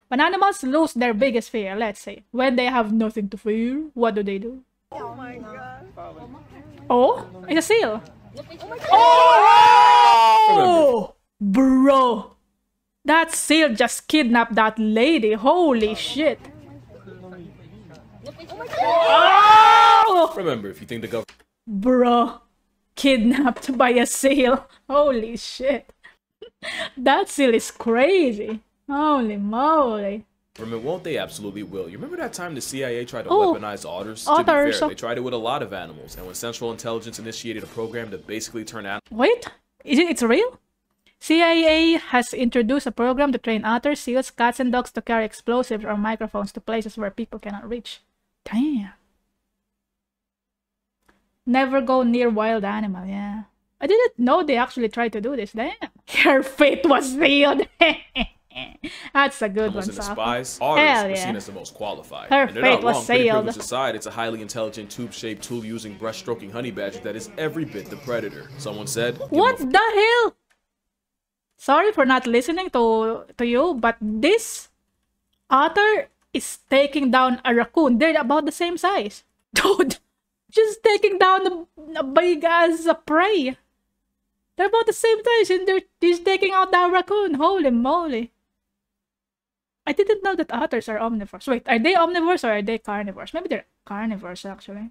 When animals lose their biggest fear, let's say, when they have nothing to fear, what do? Oh my god. Oh, it's a seal. Oh, bro, that seal just kidnapped that lady. Holy shit. Oh! Remember, if you think the government... Bro, kidnapped by a seal. Holy shit. That seal is crazy. Holy moly. Won't, they absolutely will. You remember that time the CIA tried to weaponize otters? To be Otters. fair, they tried it with a lot of animals, and when Central Intelligence initiated a program to basically turn animals... Wait, it's real? CIA has introduced a program to train otters, seals, cats, and dogs to carry explosives or microphones to places where people cannot reach. Damn. Never go near wild animal, yeah. I didn't know they actually tried to do this. Damn. Her fate was sealed. That's a good one, and the Saf. spies, otters Hell were yeah. seen as the most qualified. Her and they're fate not was wrong. Pretty sealed. privilege aside, it's a highly intelligent, tube-shaped, tool-using, brush-stroking honey badger that is every bit the predator. Someone said... What the hell? Sorry for not listening to you, but this otter is taking down a raccoon. They're about the same size. Dude, just taking down a big ass prey. They're about the same size and he's taking out that raccoon. Holy moly. I didn't know that otters are omnivores. Wait, are they omnivores or are they carnivores? Maybe they're carnivores, actually.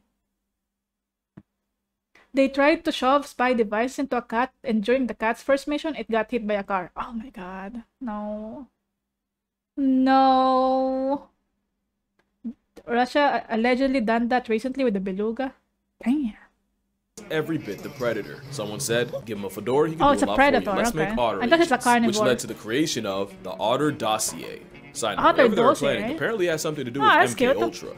They tried to shove spy devices into a cat, and during the cat's first mission, it got hit by a car. Oh my god. No. No. Russia allegedly done that recently with the beluga. Damn. Every bit the predator. Someone said, give him a fedora, he can Oh, do it's a a lot predator, for you. Let's okay. make otter I thought it's a agents, carnivore. which led to the creation of the Otter Dossier. Side note, Otter whatever they were dossier, planning eh? apparently has something to do Ah, with that's MK cute. Ultra.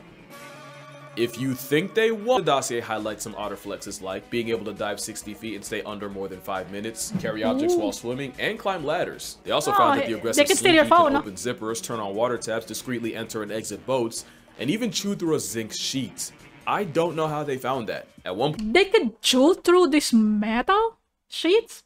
If you think they want, the dossier highlights some otter flexes like being able to dive 60 feet and stay under more than 5 minutes, carry objects while swimming, and climb ladders. They also found that the they aggressive can steal your slinky phone. can open zippers, turn on water taps, discreetly enter and exit boats, and even chew through a zinc sheet. I don't know how they found that. At one point, They could chew through this metal sheets?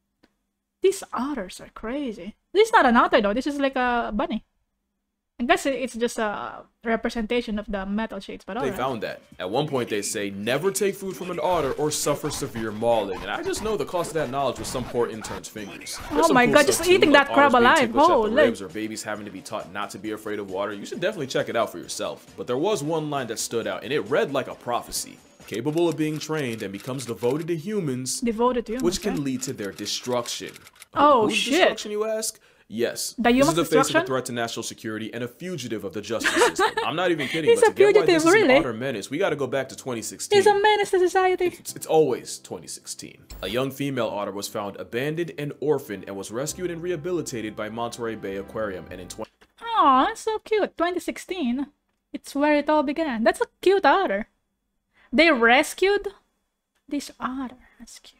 These otters are crazy. This is not an otter though, this is like a bunny. I guess it's just a representation of the metal sheets, but they alright. found that. At one point, they say, never take food from an otter or suffer severe mauling. And I just know the cost of that knowledge was some poor intern's fingers. There's Oh some my cool god, stuff just too, eating like that crab otters being alive. ticklish at the Holy. ribs or babies having to be taught not to be afraid of water. You should definitely check it out for yourself. But there was one line that stood out, and it read like a prophecy. Capable of being trained and becomes devoted to humans, Devoted to you. which okay. can lead to their destruction. Oh, Whose shit. destruction, you ask? Yes. The This human is the face of a destruction? threat to national security and a fugitive of the justice system. I'm not even kidding, He's but a to get why fugitive, this is really? an otter menace, we gotta go back to 2016. He's a menace to society. It's always 2016. A young female otter was found abandoned and orphaned and was rescued and rehabilitated by Monterey Bay Aquarium, and in Aw, that's so cute. 2016. It's where it all began. That's a cute otter. They rescued this otter. That's cute.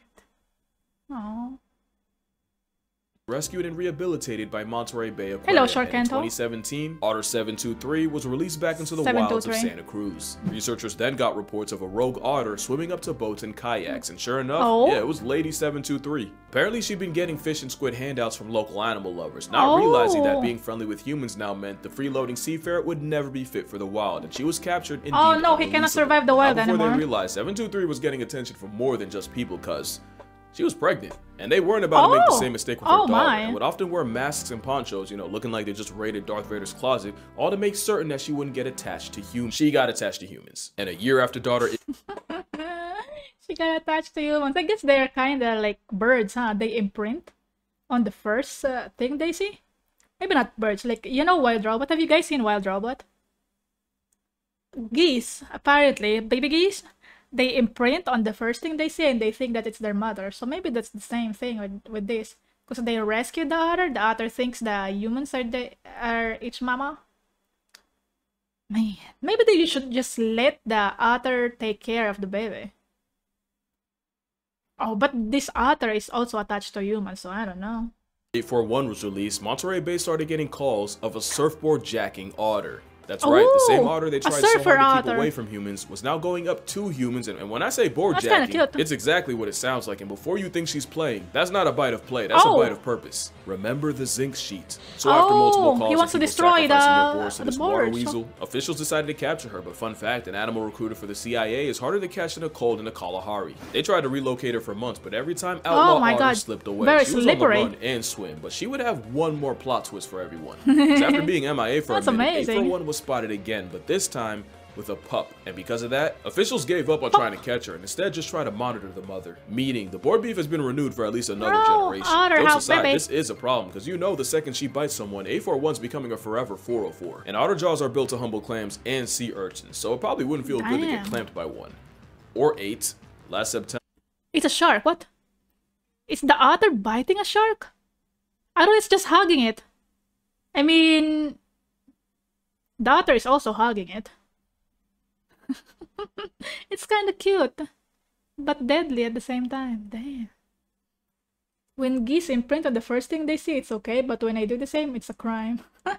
Aww. Rescued and rehabilitated by Monterey Bay Aquarium. Hello, Shark and in Canto. 2017, Otter 723 was released back into the wilds of 723. Santa Cruz. Researchers then got reports of a rogue otter swimming up to boats and kayaks, and sure enough, Oh. yeah, it was Lady 723. Apparently, she'd been getting fish and squid handouts from local animal lovers, not realizing that Oh. being friendly with humans now meant the freeloading seafarer would never be fit for the wild, and she was captured and Oh deemed no, he cannot unreleasable. survive the wild Not before anymore. they realized 723 was getting attention from more than just people, cause she was pregnant, and they weren't about to make the Oh. same mistake with her Oh, daughter, my. and would often wear masks and ponchos, you know, looking like they just raided Darth Vader's closet, all to make certain that she wouldn't get attached to humans. She got attached to humans. And a year after daughter... She got attached to humans. I guess they're kind of like birds, huh? They imprint on the first thing they see. Maybe not birds. Like, you know Wild Robot? Have you guys seen Wild Robot? Geese, apparently, baby geese, they imprint on the first thing they see and they think that it's their mother. So maybe that's the same thing with this. Because they rescue the otter thinks the humans are its mama. Man, maybe they should just let the otter take care of the baby. Oh, but this otter is also attached to humans, so I don't know. 841 was released, Monterey Bay started getting calls of a surfboard jacking otter. That's right, the same Ooh, otter they a tried so surfer hard to keep otter. away from humans was now going up to humans, and when I say board That's kinda jacking, cute. it's exactly what it sounds like, and before you think she's playing, that's not a bite of play, that's a Oh. bite of purpose. Remember the zinc sheet. So after multiple Oh, calls he of wants to people destroy sacrificing their boards to the this water boards. weasel, officials decided to capture her, but fun fact, an animal recruiter for the CIA is harder to catch than a cold in a Kalahari. They tried to relocate her for months, but every time outlaw my otters God. slipped away, Very she was slippery. on the run and swim, but she would have one more plot twist for everyone. 'Cause after being MIA for That's a minute, amazing. 841 was spotted again, but this time with a pup, and because of that, officials gave up on trying to catch her and instead just tried to monitor the mother. Meaning, the board beef has been renewed for at least another generation. otter, Jokes help, aside, baby. this is a problem, because you know the second she bites someone, 841's becoming a forever 404. And otter jaws are built to humble clams and sea urchins, so it probably wouldn't feel good to get Damn. clamped by one. Or 8. Last September. It's a shark. What? Is the otter biting a shark? I thought it's just hugging it. I mean, the otter is also hugging it. It's kind of cute, but deadly at the same time. Damn. When geese imprint on the first thing they see, it's okay, but when I do the same, it's a crime.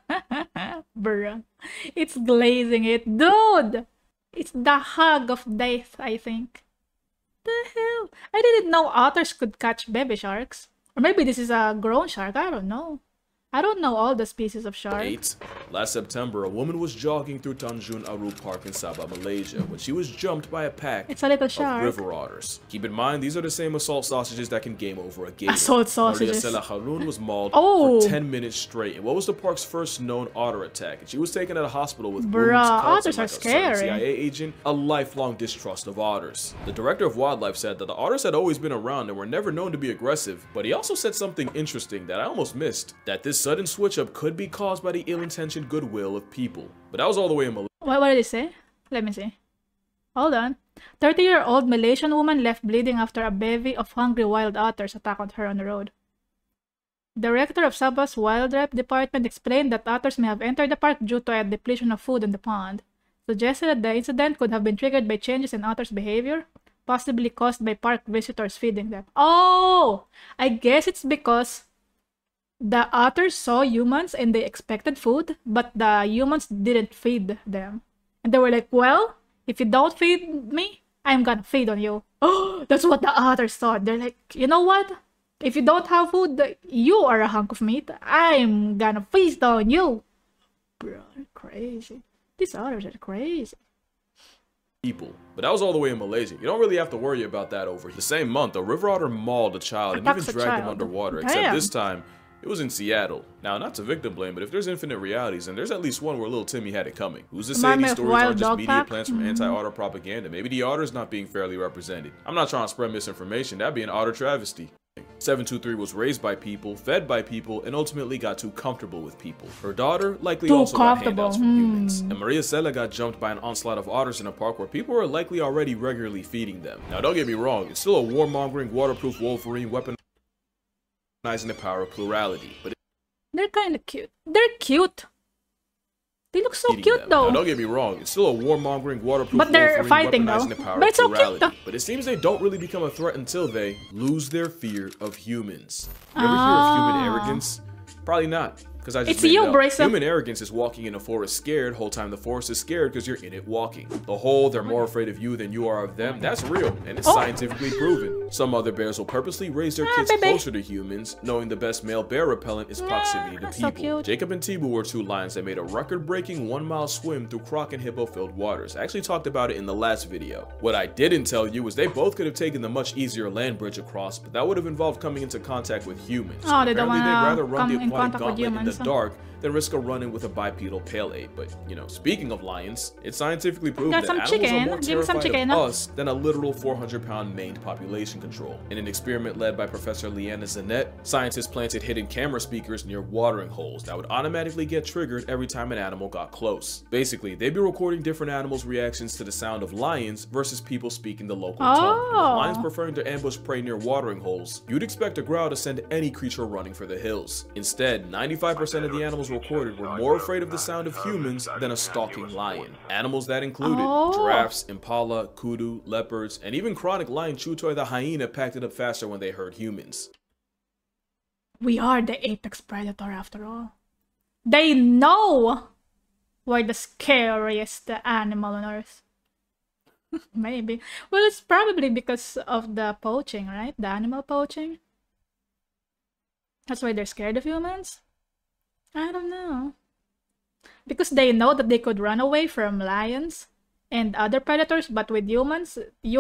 Bruh. It's glazing it. Dude! It's the hug of death, I think. The hell? I didn't know otters could catch baby sharks. Or maybe this is a grown shark, I don't know. I don't know all the species of shark. 8. Last September, a woman was jogging through Tanjung Aru Park in Sabah, Malaysia, when she was jumped by a pack It's a little of shark. river otters. Keep in mind, these are the same assault sausages that can game over a gator. Assault Maria sausages. Sela Harun was mauled Oh. for 10 minutes straight in what was the park's first known otter attack, and she was taken to the hospital with Bruh, wounds, cuts, otters and are like a certain scary. CIA agent, a lifelong distrust of otters. The director of wildlife said that the otters had always been around and were never known to be aggressive, but he also said something interesting that I almost missed, that this sudden switch-up could be caused by the ill-intentioned goodwill of people. But that was all the way in Malaysia. What did it say? Let me see. Hold on. 30-year-old Malaysian woman left bleeding after a bevy of hungry wild otters attacked her on the road. Director of Sabah's Wildlife Department explained that otters may have entered the park due to a depletion of food in the pond. Suggested that the incident could have been triggered by changes in otters' behavior, possibly caused by park visitors feeding them. Oh! I guess it's because the otters saw humans and they expected food, but the humans didn't feed them. And they were like, well, if you don't feed me, I'm gonna feed on you. Oh, that's what the otters thought. They're like, you know what? If you don't have food, you are a hunk of meat. I'm gonna feast on you. Bro, they're crazy. These otters are crazy. People. But that was all the way in Malaysia. You don't really have to worry about that over here. The same month, a river otter mauled a child and even Attacks a dragged him child. underwater, Damn. except this time, it was in Seattle. Now, not to victim blame, but if there's infinite realities, then there's at least one where little Timmy had it coming. Who's to say Remind me these of stories Wild aren't just Dog media Pack? plans from anti-otter propaganda? Maybe the otter's not being fairly represented. I'm not trying to spread misinformation. That'd be an otter travesty. 723 was raised by people, fed by people, and ultimately got too comfortable with people. Her daughter likely Too also got comfortable, handouts from humans. And Maria Sela got jumped by an onslaught of otters in a park where people were likely already regularly feeding them. Now, don't get me wrong, it's still a warmongering, waterproof Wolverine weaponizing the power of plurality, but They're kind of cute. They're cute. They look so eating cute them. though. Now, don't get me wrong, it's still a warmongering, waterproof But they're Wolverine fighting, weaponizing though. the power But of it's so cute, plurality. though. But it seems they don't really become a threat until they lose their fear of humans. You ever hear of human arrogance? Probably not. Because I just It's made you, it up. Brisa. Human arrogance is walking in a forest scared, whole time the forest is scared because you're in it walking. The whole they're more afraid of you than you are of them, that's real, and it's scientifically proven. Some other bears will purposely raise their kids baby. closer to humans, knowing the best male bear repellent is proximity to that's so people. cute. Jacob and Tibu were two lions that made a record-breaking 1-mile swim through croc and hippo-filled waters. I actually talked about it in the last video. What I didn't tell you is they both could have taken the much easier land bridge across, but that would have involved coming into contact with humans. Oh, they don't Apparently, they'd wanna rather run come the in aquatic contact with gauntlet in the humans. dark than risk a run-in with a bipedal pale ape. But, you know, speaking of lions, it's scientifically proven Got that some animals are chicken. more Give me some terrified chicken. of us than a literal 400-pound maned population control. In an experiment led by Professor Leanna Zanet, scientists planted hidden camera speakers near watering holes that would automatically get triggered every time an animal got close. Basically, they'd be recording different animals' reactions to the sound of lions versus people speaking the local tongue. And with lions preferring to ambush prey near watering holes, you'd expect a growl to send any creature running for the hills. Instead, 95% of the animals recorded were more afraid of the sound of humans than a stalking lion. Animals that included giraffes, impala, kudu, leopards, and even chronic lion Chutoy the hyena packed it up faster when they heard humans. We are the apex predator after all. They know Why the scariest animal on earth? Maybe. Well, it's probably because of the poaching, right? The animal poaching. That's why they're scared of humans? I don't know. Because they know that they could run away from lions and other predators, but with humans,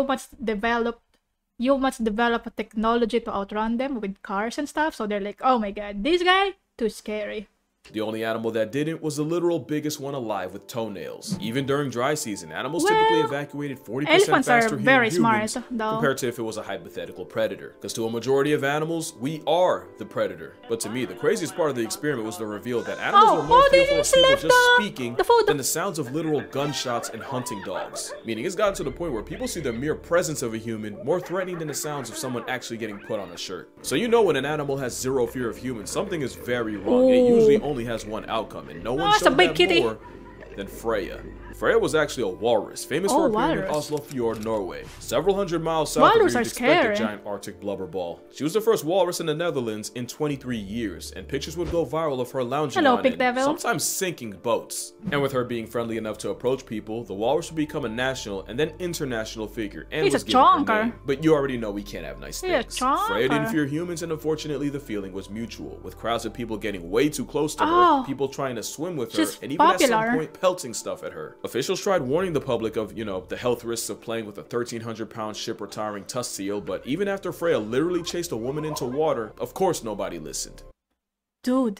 humans develop a technology to outrun them with cars and stuff, so they're like, oh my god, this guy, too scary. The only animal that didn't was the literal biggest one alive with toenails. Even during dry season, animals typically evacuated 40% elephants faster are than very humans smart, though. compared to if it was a hypothetical predator. Because to a majority of animals, we are the predator. But to me, the craziest part of the experiment was the reveal that animals were more fearful of people just speaking than the sounds of literal gunshots and hunting dogs. Meaning it's gotten to the point where people see the mere presence of a human more threatening than the sounds of someone actually getting put on a shirt. So you know when an animal has zero fear of humans, something is very wrong. And it usually only has one outcome, and no one showed that more than Freya. Freya was actually a walrus, famous for appearing in Oslo Fjord, Norway. Several hundred miles south of where you'd expect a giant Arctic blubber ball. She was the first walrus in the Netherlands in 23 years, and pictures would go viral of her lounging on and sometimes sinking boats. And with her being friendly enough to approach people, the walrus would become a national and then international figure and was given her name. But you already know we can't have nice things. Freya didn't fear humans, and unfortunately the feeling was mutual, with crowds of people getting way too close to her, people trying to swim with her, and even at some point pelting stuff at her. Officials tried warning the public of, the health risks of playing with a 1,300-pound ship-retiring tusk seal, but even after Freya literally chased a woman into water, of course nobody listened. Dude.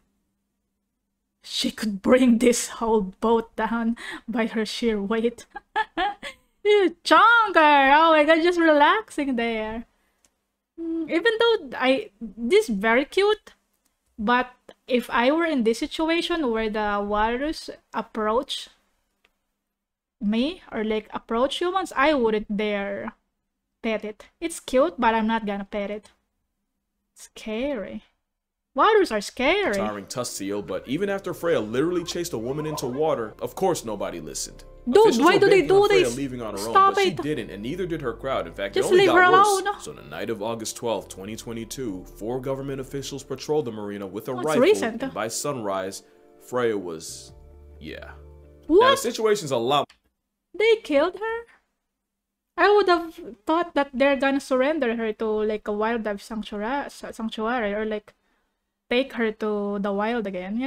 She could bring this whole boat down by her sheer weight. You chonker! Oh my god, just relaxing there. Even though this is very cute, but if I were in this situation where the walrus approach me or like approach humans, I wouldn't dare pet it. It's cute, but I'm not gonna pet it. Scary. Walrus are scary. Towering tusk seal, but even after Freya literally chased a woman into water, of course nobody listened. Dude, why do they do this? Leaving on her own, but she didn't, and neither did her crowd. In fact, just it only leave her got alone. worse. So the night of August 12, 2022, 4 government officials patrolled the marina with a rifle, and by sunrise, Freya was, What? Now the situation's a lot. They killed her? I would have thought that they're gonna surrender her to like a wildlife sanctuary or like take her to the wild again,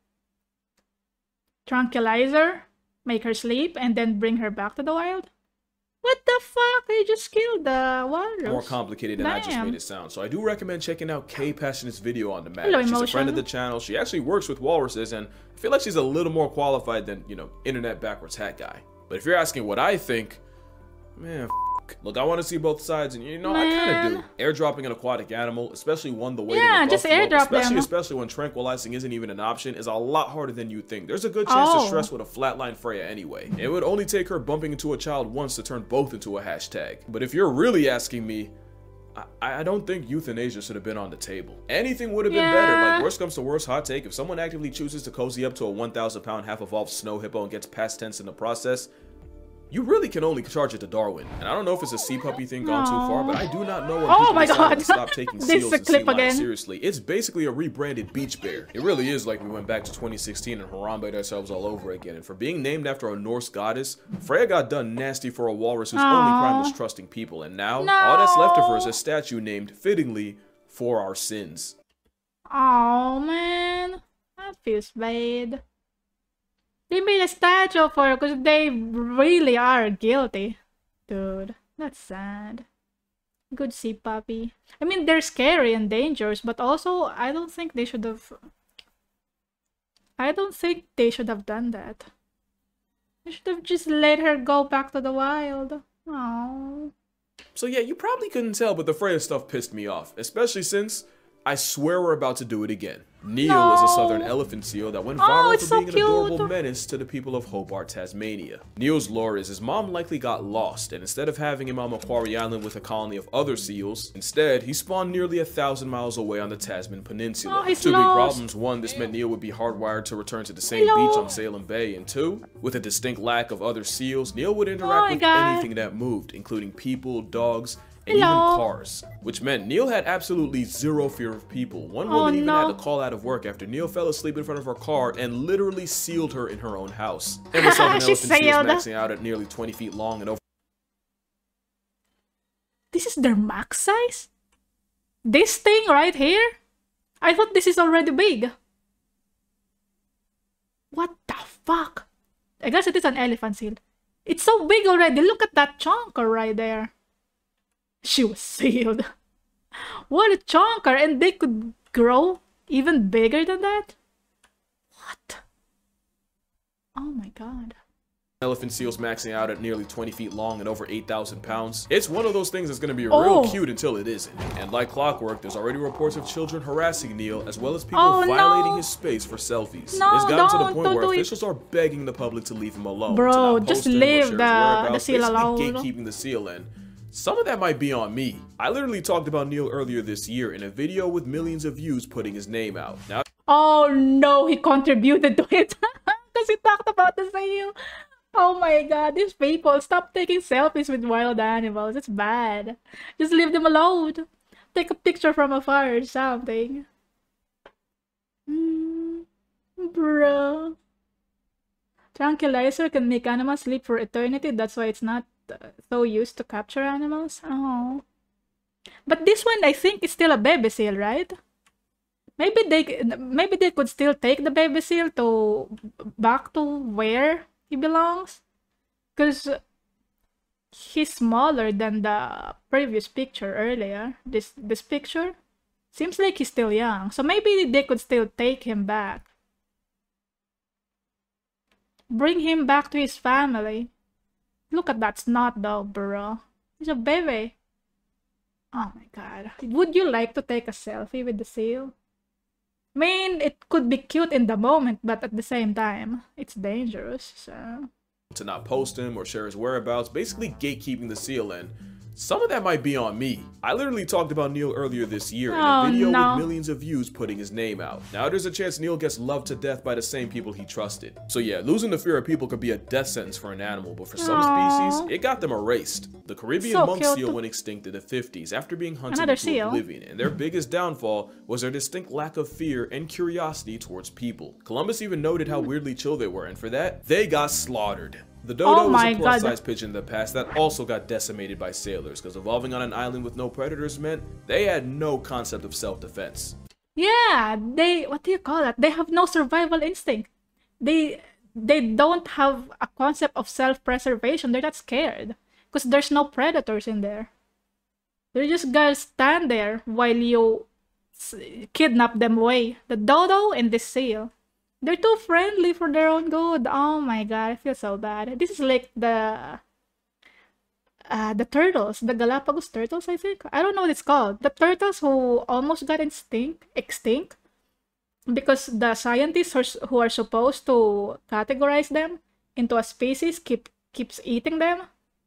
Tranquilize her, make her sleep, and then bring her back to the wild? What the fuck? They just killed the walrus. More complicated than I just made it sound. So I do recommend checking out K Passionate's video on the matter. She's a friend of the channel. She actually works with walruses, and I feel like she's a little more qualified than, internet backwards hat guy. But if you're asking what I think, man, look, I want to see both sides, and I kind of do. Airdropping an aquatic animal, especially one the weight of a just buffalo, airdrop them. especially when tranquilizing isn't even an option, is a lot harder than you think. There's a good chance to stress with a flatline Freya anyway. It would only take her bumping into a child once to turn both into a hashtag. But if you're really asking me, I don't think euthanasia should have been on the table. Anything would have been better. Like, worst comes to worst, hot take, if someone actively chooses to cozy up to a 1,000-pound half-evolved snow hippo and gets past tense in the process, you really can only charge it to Darwin. And I don't know if it's a sea puppy thing gone too far, but I do not know when people decided to stop taking seals and sea lions seriously. It's basically a rebranded beach bear. It really is like we went back to 2016 and harambeed ourselves all over again. And for being named after a Norse goddess, Freya got done nasty for a walrus whose only crime was trusting people. And now, all that's left of her is a statue named, fittingly, For Our Sins. Oh man, that feels bad. They made a statue for her because they really are guilty. Dude, that's sad. Good sea puppy. I mean, they're scary and dangerous, but also, I don't think they should have done that. They should have just let her go back to the wild. Aww. So yeah, you probably couldn't tell, but the Freya stuff pissed me off. Especially since I swear we're about to do it again. Neil is a southern elephant seal that went viral for being an adorable menace to the people of Hobart, Tasmania. Neil's lore is his mom likely got lost, and instead of having him on Macquarie Island with a colony of other seals, instead he spawned nearly 1,000 miles away on the Tasman Peninsula. Two big problems: one, this meant Neil would be hardwired to return to the same beach on Salem Bay, and two, with a distinct lack of other seals, Neil would interact with anything that moved, including people, dogs, and even Hello. cars, which meant Neil had absolutely zero fear of people. One Oh, woman even no. had to call out of work after Neil fell asleep in front of her car and literally sealed her in her own house. And with 7 She elephant seals sailed. maxing out at nearly 20 feet long and over This is their max size? This thing right here? I thought this is already big. What the fuck? I guess it is an elephant seal. It's so big already. Look at that chonker right there. She was sealed. What a chonker! And they could grow even bigger than that? What? Oh my god. elephant seals maxing out at nearly 20 feet long and over 8,000 pounds. It's one of those things that's going to be real Oh. cute until it isn't. And like clockwork, there's already reports of children harassing Neil, as well as people Oh, violating no. his space for selfies. No, It's gotten to the don't point where do it. officials are begging the public to leave him alone. Bro, to not just post him or leave share his the whereabouts, seal basically alone. gatekeeping the seal in. Some of that might be on me. I literally talked about Neil earlier this year in a video with millions of views putting his name out. Now, Oh no, he contributed to it. Because he talked about the seal. Oh my god, these people, stop taking selfies with wild animals. It's bad. Just leave them alone. Take a picture from afar or something. Bro. Tranquilizer can make animals sleep for eternity. That's why it's not so used to capture animals. Oh. But this one, I think, is still a baby seal, right? Maybe they could still take the baby seal to back to where he belongs, because he's smaller than the previous picture earlier. This picture seems like he's still young, so maybe they could still take him back, bring him back to his family. Look at that snot though, bro. He's a baby. Oh my god. Would you like to take a selfie with the seal? I mean, it could be cute in the moment, but at the same time, it's dangerous, so... to not post him or share his whereabouts, basically gatekeeping the seal in. Some of that might be on me. I literally talked about Neil earlier this year in a video no. with millions of views putting his name out. Now there's a chance Neil gets loved to death by the same people he trusted. So yeah, losing the fear of people could be a death sentence for an animal, but for some species, it got them erased. The Caribbean So monk cute. seal went extinct in the 50s after being hunted Another into seal. oblivion, and their biggest downfall was their distinct lack of fear and curiosity towards people. Columbus even noted how weirdly chill they were, and for that, they got slaughtered. The dodo Oh was my a God. plus-size pigeon in the past that also got decimated by sailors, because evolving on an island with no predators meant they had no concept of self-defense. Yeah, what do you call that? They have no survival instinct. They don't have a concept of self-preservation. They're not scared because there's no predators in there. They're just gonna stand there while you kidnap them away. The dodo and the seal. They're too friendly for their own good. Oh my god, I feel so bad. This is like the turtles, the Galapagos turtles, I think. I don't know what it's called. The turtles who almost got extinct because the scientists who are supposed to categorize them into a species keeps eating them.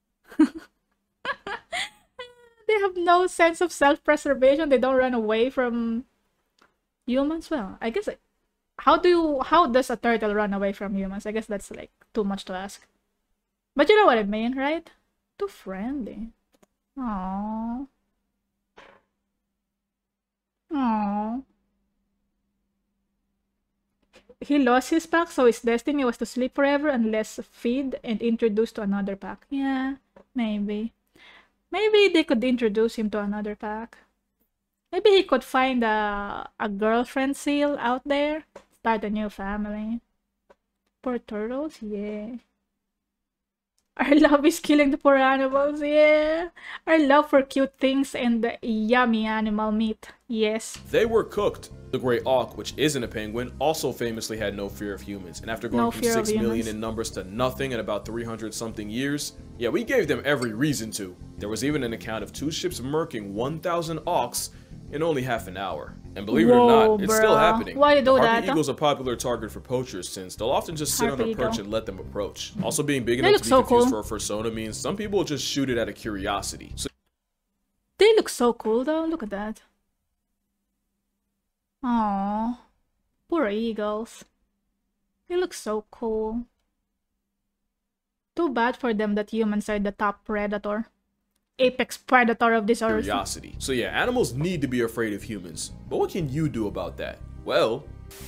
They have no sense of self-preservation. They don't run away from humans. Well, I guess how does a turtle run away from humans? I guess that's like too much to ask. But you know what I mean, right? Too friendly. Aww. Aww. He lost his pack, so his destiny was to sleep forever unless feed and introduced to another pack. Yeah, maybe. Maybe they could introduce him to another pack. Maybe he could find a girlfriend seal out there. Start a new family. Poor turtles, yeah. Our love is killing the poor animals, yeah. Our love for cute things and the yummy animal meat, yes. They were cooked. The great auk, which isn't a penguin, also famously had no fear of humans, and after going No from fear of 6 million humans. in numbers to nothing in about 300-something years, yeah, we gave them every reason to. There was even an account of 2 ships murking 1,000 auks in only half an hour. And believe it or Whoa, not, it's still bruh. happening. Why you do The harpy that? eagle's a popular target for poachers since they'll often just sit on Harpy their perch eagle. and let them approach. Also, being big They enough look to be so confused cool. for a fursona means some people will just shoot it out of curiosity. So They look so cool though, look at that. Aww. Poor eagles. They look so cool. Too bad for them that humans are the top predator. apex predator of this earth. Curiosity. So yeah, animals need to be afraid of humans. But what can you do about that? Well...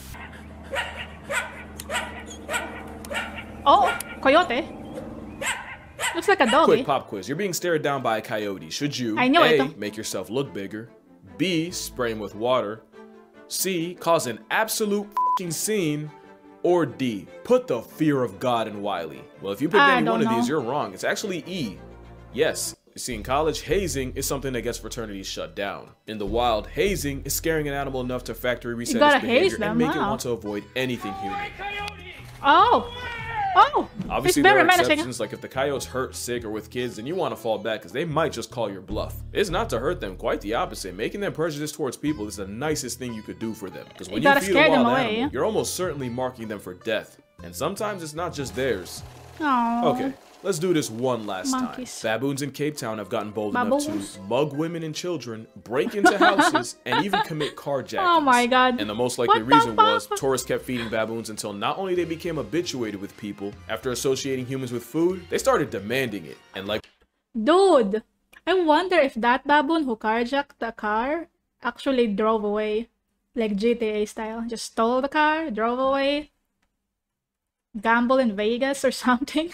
Oh, coyote. Looks like a doggy. Quick pop quiz. You're being stared down by a coyote. Should you I know A, it. make yourself look bigger, B, spray him with water, C, cause an absolute fucking scene, or D, put the fear of God in Wiley? Well, if you pick any one of these, you're wrong. It's actually E. Yes. You see, in college, hazing is something that gets fraternities shut down. In the wild, hazing is scaring an animal enough to factory reset its behavior and make it want to avoid anything human. Oh! Oh! Obviously, there are exceptions, like if the coyote's hurt, sick, or with kids, then you want to fall back because they might just call your bluff. It's not to hurt them, quite the opposite. Making them prejudiced towards people is the nicest thing you could do for them. Because when you feed a wild animal, you're almost certainly marking them for death. And sometimes it's not just theirs. Oh. Okay. Let's do this one last time. Baboons in Cape Town have gotten bold enough to mug women and children, break into houses, and even commit carjackings. Oh my god. And the most likely reason was tourists kept feeding baboons until not only they became habituated with people, after associating humans with food, they started demanding it. And like... Dude, I wonder if that baboon who carjacked the car actually drove away. Like GTA style. Just stole the car, drove away. Gamble in Vegas or something.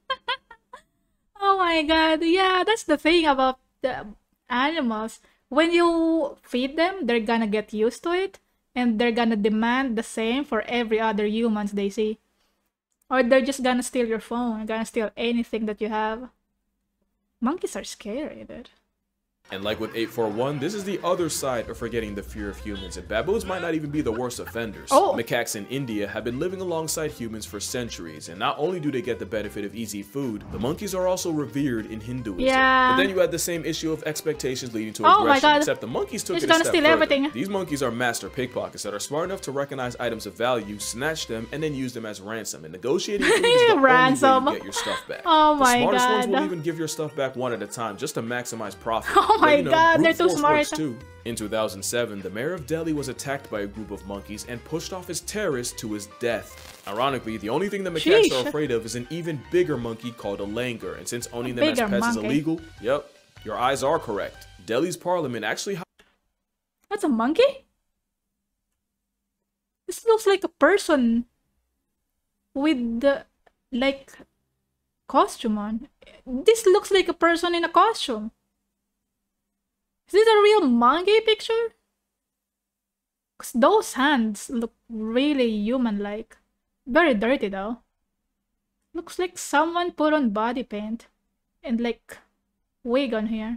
Oh my god, yeah, that's the thing about the animals. When you feed them, they're gonna get used to it, and they're gonna demand the same for every other humans they see. Or they're just gonna steal your phone, gonna steal anything that you have. Monkeys are scary, dude. And like with 841, this is the other side of forgetting the fear of humans, and baboons might not even be the worst offenders. Macaques in India have been living alongside humans for centuries, and not only do they get the benefit of easy food, the monkeys are also revered in Hinduism. Yeah. But then you had the same issue of expectations leading to aggression, my god. except the monkeys took it a step steal further. Everything. These monkeys are master pickpockets that are smart enough to recognize items of value, snatch them, and then use them as ransom. And negotiating food is the only way you get your stuff back. Oh my god. The smartest ones will even give your stuff back one at a time just to maximize profit. Oh my god, they're too smart. Too. In 2007, the mayor of Delhi was attacked by a group of monkeys and pushed off his terrace to his death. Ironically, the only thing the macaques are afraid of is an even bigger monkey called a langur, and since owning them as pets is illegal, yep, your eyes are correct. Delhi's parliament actually... That's a monkey? This looks like a person with the, like, costume on. This looks like a person in a costume. Is this a real monkey picture? Because those hands look really human-like. Very dirty though. Looks like someone put on body paint and like wig on here.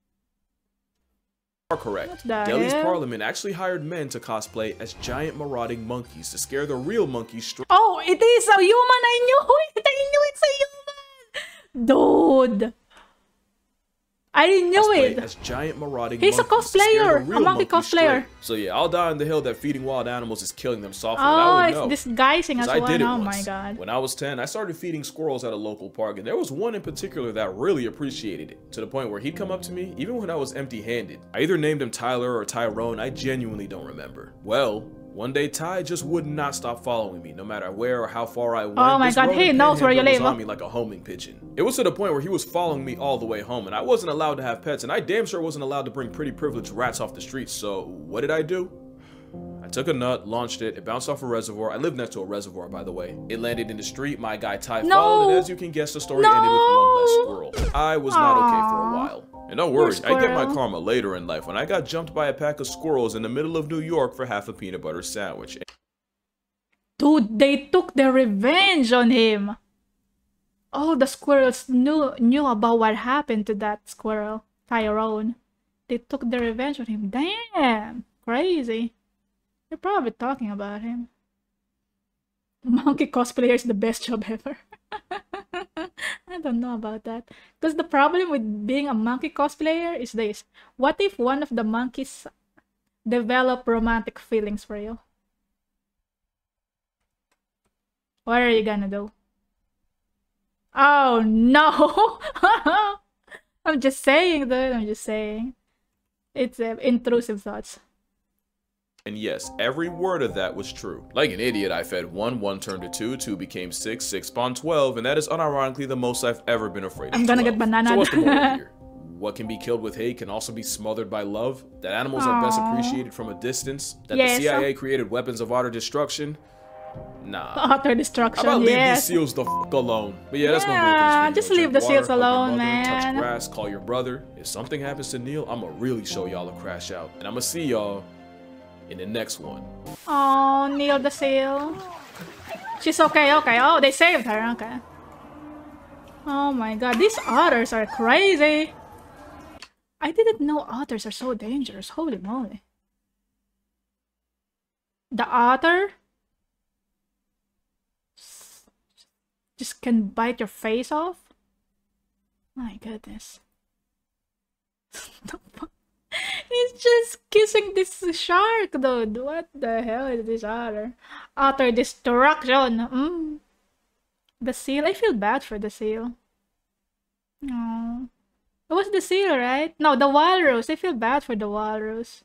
Are correct. Delhi's parliament actually hired men to cosplay as giant marauding monkeys to scare the real monkeys straight. Oh, it is a human! I knew it! I knew it's a human! Dude! I knew it! As giant marauding He's a cosplayer! A monkey cosplayer! So yeah, I'll die on the hill that feeding wild animals is killing them softly. Oh, it's disguising as well. Oh my god. When I was 10, I started feeding squirrels at a local park, and there was one in particular that really appreciated it, to the point where he'd come up to me, even when I was empty-handed. I either named him Tyler or Tyrone, I genuinely don't remember. Well, one day Ty just would not stop following me, no matter where or how far I went. Oh my god, he knows where you live. On me like a homing pigeon. It was to the point where he was following me all the way home, and I wasn't allowed to have pets, and I damn sure wasn't allowed to bring pretty privileged rats off the streets, so what did I do? I took a nut, launched it, it bounced off a reservoir. I live next to a reservoir, by the way. It landed in the street, my guy Ty followed, and as you can guess, the story ended with one less squirrel. I was not okay for a while. And don't worry, I get my karma later in life when I got jumped by a pack of squirrels in the middle of New York for half a peanut butter sandwich. Dude, they took their revenge on him. All the squirrels knew about what happened to that squirrel, Tyrone. They took their revenge on him. Damn, crazy. They're probably talking about him. Monkey cosplayer is the best job ever. I don't know about that. Because the problem with being a monkey cosplayer is this. What if one of the monkeys develop romantic feelings for you? What are you gonna do? Oh no! I'm just saying, dude. I'm just saying. It's intrusive thoughts. And yes, every word of that was true. Like an idiot, I fed 1, 1 turned to 2, 2 became 6, 6 spawned 12, and that is unironically the most I've ever been afraid of. I'm gonna get banana. So what's the moral here? What can be killed with hate can also be smothered by love. That animals are best appreciated from a distance. That Yes. the CIA created weapons of utter destruction. Nah. Utter destruction, How about leave yes. these seals the f alone? But yeah, that's my Yeah, move for this video. just leave Drink the water, seals hug your alone, mother, touch man. grass, call your brother. If something happens to Neil, I'ma really show y'all a crash out. And I'ma see y'all in the next one. Oh, Neil the seal. She's okay, okay. Oh, they saved her, okay. Oh my god, these otters are crazy. I didn't know otters are so dangerous. Holy moly. The otter just can bite your face off? My goodness. He's just kissing this shark, dude. What the hell is this otter? Otter destruction. The seal. I feel bad for the seal. No. It was the seal, right? No, the walrus. I feel bad for the walrus.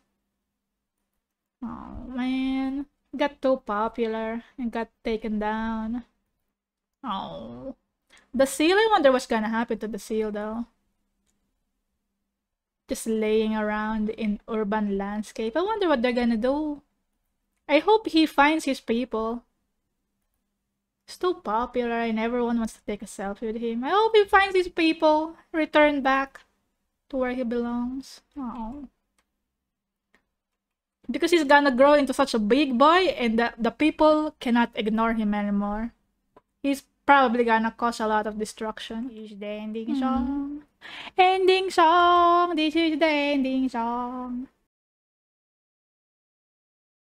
Oh, man. Got too popular and got taken down. Oh. The seal, I wonder what's gonna happen to the seal, though. Just laying around in urban landscape. I wonder what they're gonna do. I hope he finds his people. He's too popular and everyone wants to take a selfie with him. I hope he finds his people. Return back to where he belongs. Oh. Because he's gonna grow into such a big boy and the people cannot ignore him anymore. He's probably gonna cause a lot of destruction. This is the ending song. Ending song. This is the ending song.